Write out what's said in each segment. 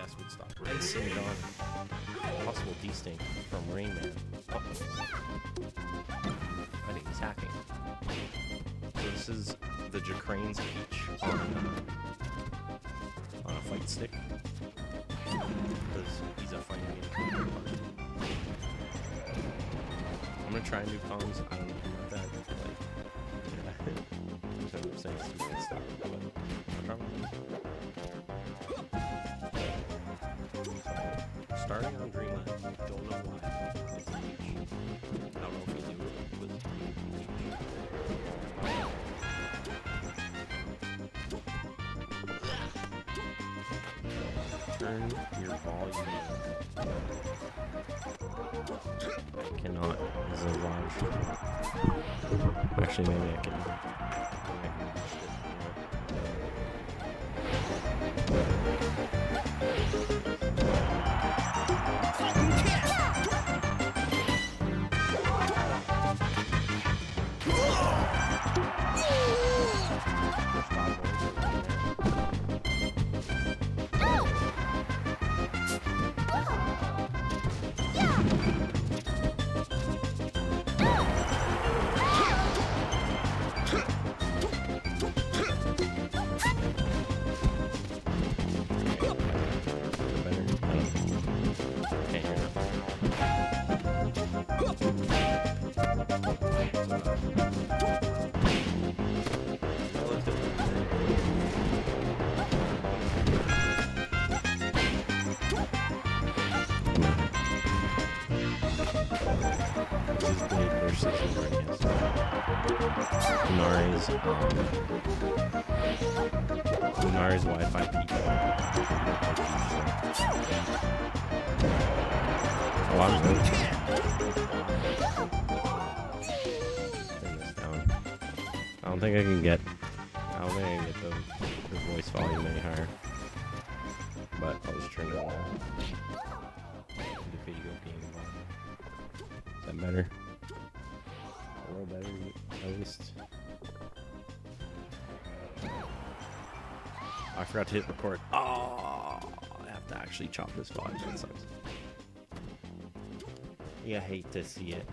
guess would stop racing on possible desync from Rain Man. I think he's hacking. So this is the Jacrane's Peach on a fight stick. Because he's a fighting game. I'm gonna try new phones. I don't know about that. Like, yeah. So I'm saying stupid stuff, but I'll try my best. Starting on Dreamland, don't know why. It's a Peach. I don't know if he knew it was a Peach. Turn your volume. I cannot. This is a large. Actually, maybe I can. Lunari's Wi-Fi peak. Oh, I'm good. Turn this down. I don't think I can get. I don't think I can get the voice volume any higher. But I'll just turn it on. The video game volume. Is that better? A little better, at least. I forgot to hit record. Oh, I have to actually chop this volume. That sucks. Yeah, I hate to see it.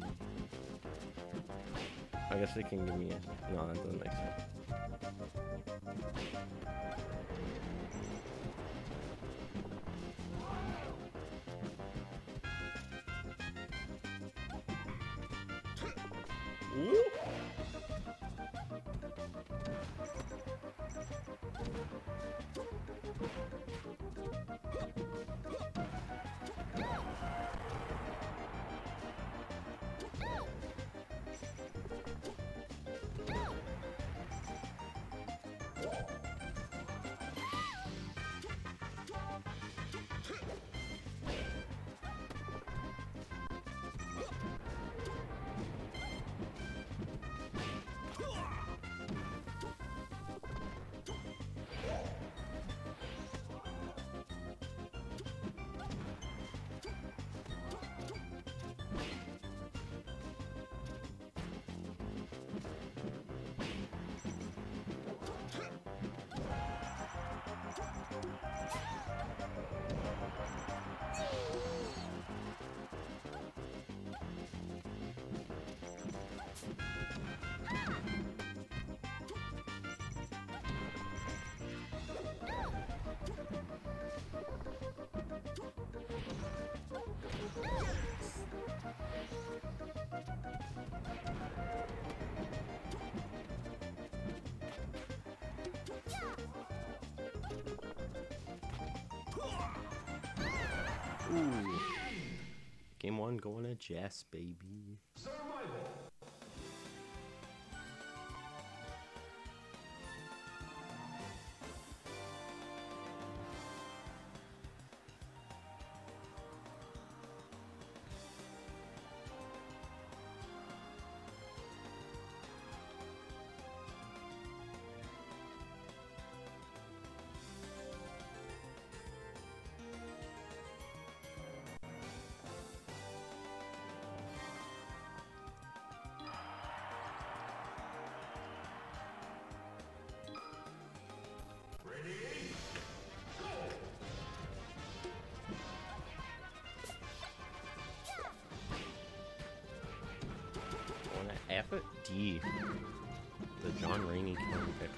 I guess they can give me a... No, that doesn't make sense. Ooh. Ooh. Game 1 going to Jess, baby. Survival. FD. The John Rainey killing pick.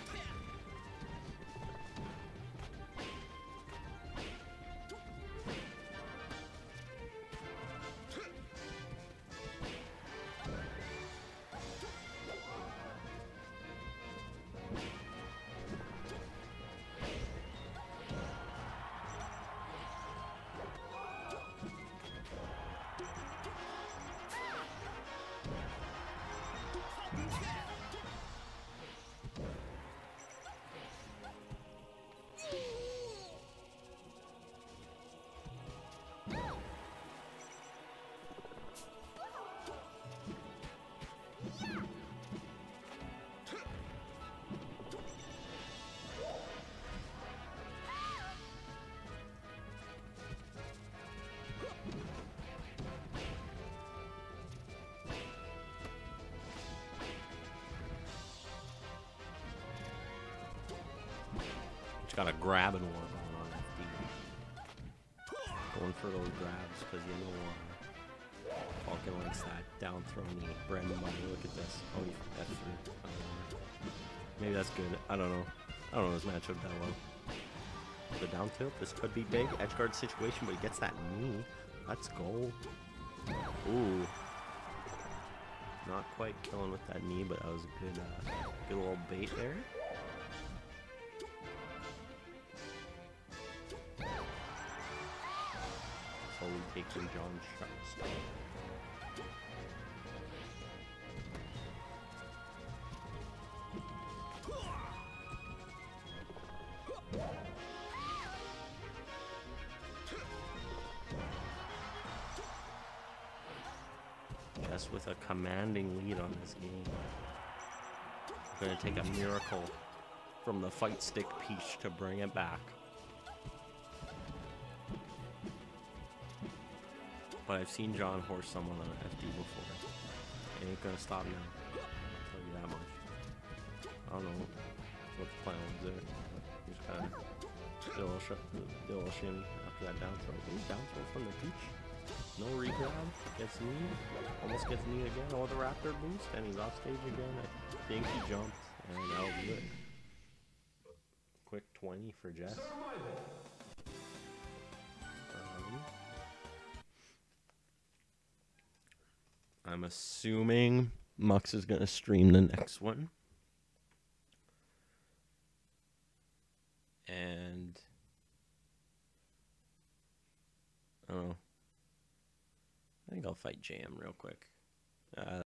Got a grab and war going on FD. Going for those grabs because you know Falcon likes that down throw knee. Brandon Money, look at this. Oh, F3. Maybe that's good. I don't know. I don't know this matchup that well. The down tilt, this could be big. Edge guard situation, but he gets that knee. Let's go. Ooh. Not quite killing with that knee, but that was a good little bait there. Slowly taking John's shots. Just with a commanding lead on this game. We're gonna take a miracle from the fight stick Peach to bring it back. But I've seen John horse someone on an FD before. It ain't gonna stop now. I'll tell you that much. I don't know what the plan was there. Just kind of did a little shimmy after that down throw. Ooh, down throw from the Peach. No regrab. Gets knee. Almost gets knee again. Oh, the Raptor boost. And he's off stage again. I think he jumped. And that'll be it. Quick 20 for Jess. I'm assuming Mux is going to stream the next one. And I don't know. I think I'll fight Jam real quick.